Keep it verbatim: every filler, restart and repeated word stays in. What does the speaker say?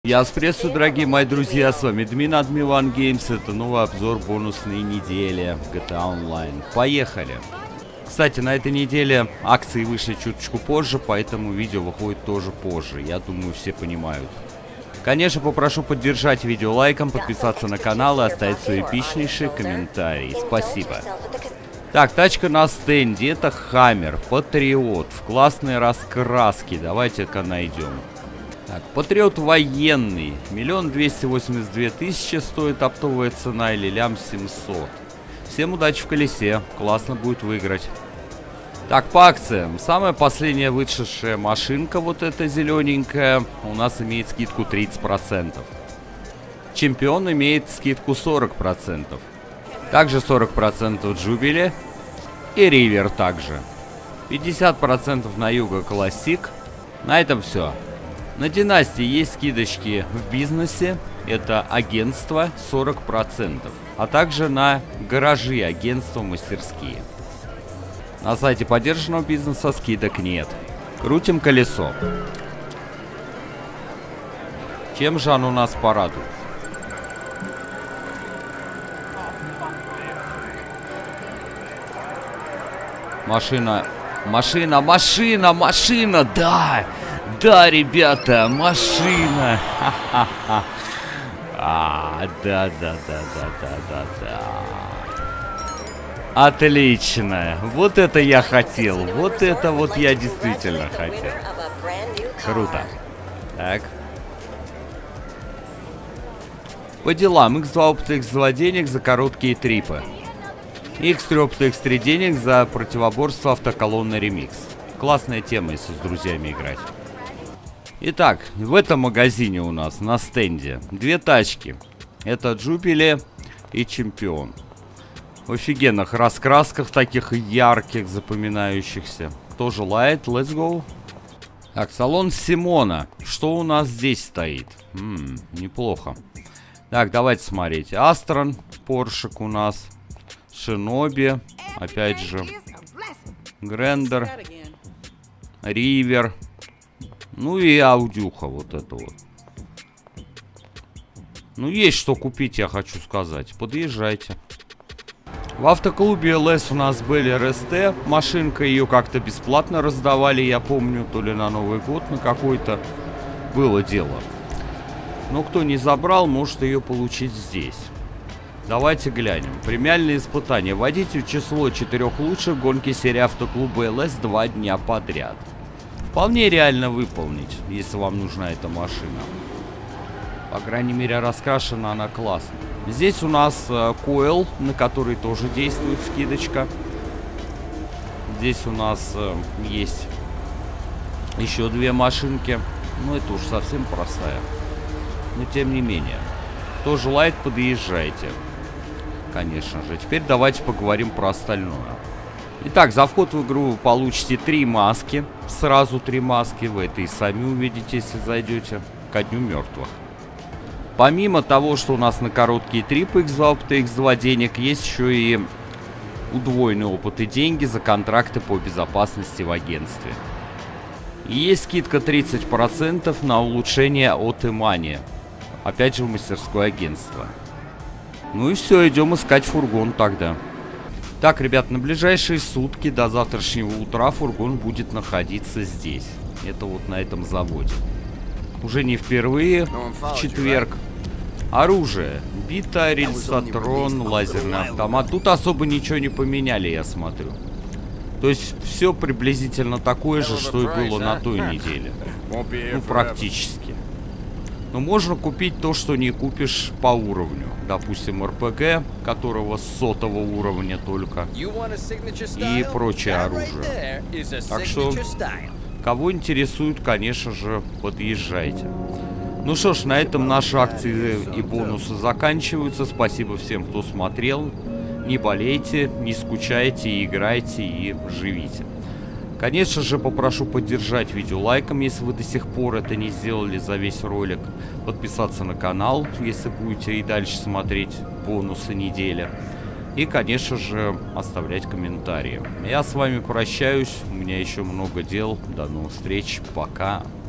Я вас приветствую, дорогие мои друзья, с вами Дмин от Милан Геймс. Это новый обзор бонусной недели в джи ти эй Online. Поехали! Кстати, на этой неделе акции вышли чуточку позже, поэтому видео выходит тоже позже. Я думаю, все понимают. Конечно, попрошу поддержать видео лайком, подписаться на канал и оставить свой эпичнейший комментарий. Спасибо. Так, тачка на стенде. Это Хаммер Патриот в классной раскраске. Давайте-ка найдем. Так, Патриот военный. Миллион двести восемьдесят две тысячи стоит оптовая цена или лям семьсот. Всем удачи в колесе. Классно будет выиграть. Так, по акциям. Самая последняя вышедшая машинка, вот эта зелененькая, у нас имеет скидку тридцать процентов. Чемпион имеет скидку сорок процентов. Также сорок процентов Джубили. И Ривер также. пятьдесят процентов на Юго Классик. На этом все. На Династии есть скидочки в бизнесе, это агентство сорок процентов, а также на гаражи, агентства, мастерские. На сайте поддержанного бизнеса скидок нет. Крутим колесо. Чем же оно нас порадует? Машина, машина, машина, машина, да! Да, ребята, машина. Ха-ха-ха. А, да, да, да, да, да, да, да. Отлично. Вот это я хотел. Вот это вот я действительно хотел. Круто. Так. По делам. икс два опыта, икс два денег за короткие трипы. икс три опыта, икс три денег за противоборство автоколонны ремикс. Классная тема, если с друзьями играть. Итак, в этом магазине у нас на стенде две тачки. Это Джубили и Чемпион. В офигенных раскрасках, таких ярких, запоминающихся. Кто желает, let's go. Так, салон Симона. Что у нас здесь стоит? М-м, неплохо. Так, давайте смотреть. Астрон, Поршик у нас. Шиноби. Опять же. Грендер. Ривер. Ну и аудюха вот это вот. Ну есть что купить, я хочу сказать. Подъезжайте. В автоклубе эл эс у нас были эр эс тэ. Машинка, ее как-то бесплатно раздавали, я помню. То ли на Новый год, на какой-то. Было дело. Но кто не забрал, может ее получить здесь. Давайте глянем. Премиальные испытания. Вводите в число четырех лучших гонки серии автоклуба эл эс два дня подряд. Вполне реально выполнить, если вам нужна эта машина. По крайней мере, раскрашена она классно. Здесь у нас э, койл, на который тоже действует скидочка. Здесь у нас э, есть еще две машинки. Ну, это уж совсем простая. Но тем не менее. Кто желает, подъезжайте. Конечно же. Теперь давайте поговорим про остальное. Итак, за вход в игру вы получите три маски. Сразу три маски. Вы это и сами увидите, если зайдете ко Дню Мертвых. Помимо того, что у нас на короткие трипы икс два опыта, икс два денег, есть еще и удвоенный опыт и деньги за контракты по безопасности в агентстве. И есть скидка тридцать процентов на улучшение от Имани. Опять же в мастерское агентство. Ну и все, идем искать фургон тогда. Так, ребят, на ближайшие сутки до завтрашнего утра фургон будет находиться здесь. Это вот на этом заводе. Уже не впервые, в четверг. Оружие. Бита, рельсотрон, лазерный автомат. Тут особо ничего не поменяли, я смотрю. То есть все приблизительно такое же, что и было на той неделе. Ну, практически. Но можно купить то, что не купишь по уровню. Допустим, эр пэ гэ, которого с сотого уровня только. И прочее оружие. Так что, кого интересует, конечно же, подъезжайте. Ну что ж, на этом наши акции и бонусы заканчиваются. Спасибо всем, кто смотрел. Не болейте, не скучайте, играйте и живите. Конечно же, попрошу поддержать видео лайком, если вы до сих пор это не сделали за весь ролик. Подписаться на канал, если будете и дальше смотреть бонусы недели. И, конечно же, оставлять комментарии. Я с вами прощаюсь, у меня еще много дел. До новых встреч, пока.